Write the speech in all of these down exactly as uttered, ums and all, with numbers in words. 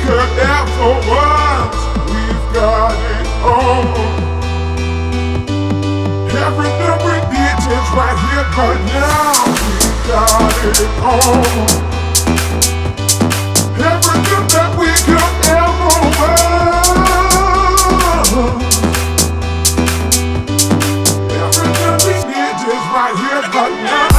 could ever want. We've got it all. Everything we need is right here, but now we've got it all. Everything that we could ever want. Everything we need is right here, but now.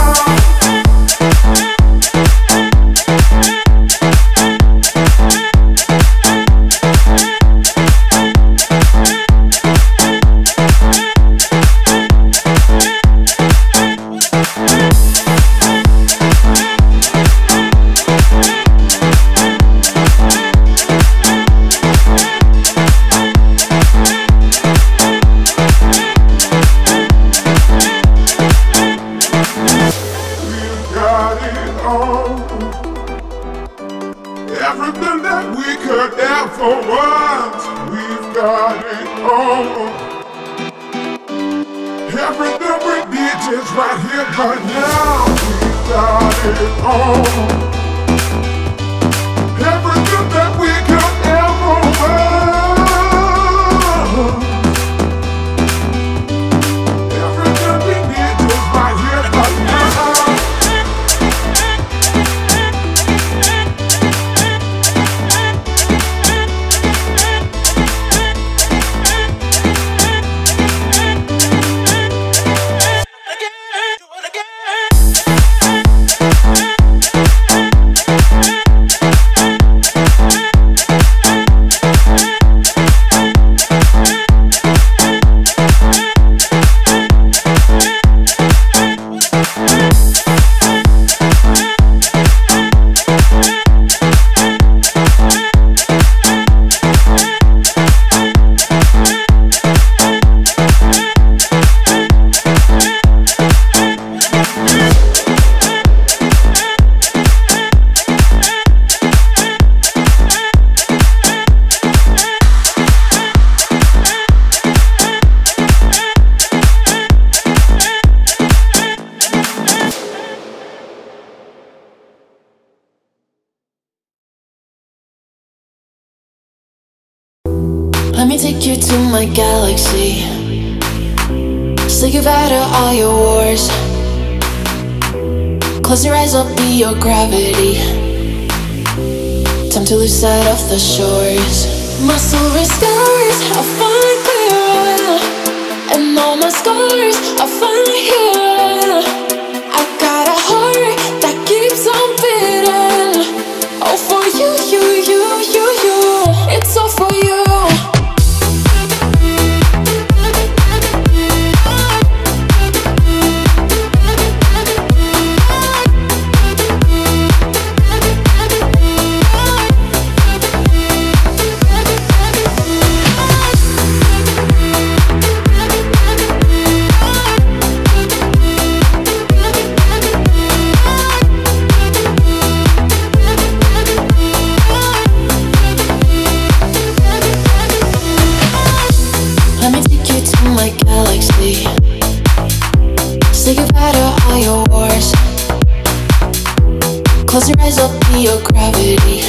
Everything that we could ever want, we've got it all. Everything we need is right here, but now we've got it all. Everything that we could ever want. Everything we need is right here, but now. Let me take you to my galaxy. Say goodbye to all your wars. Close your eyes, I'll be your gravity. Time to lose sight of the shores. My silver skies, I'll find clear. And all my scars, I'll find here. I got a heart that keeps on beating. Oh, for you, you, you, you, you. It's all for you. Say goodbye to all your wars. Close your eyes, I'll be your gravity.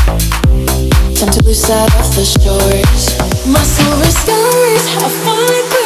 Time to lose sight of the shores. My silver skies, I'll find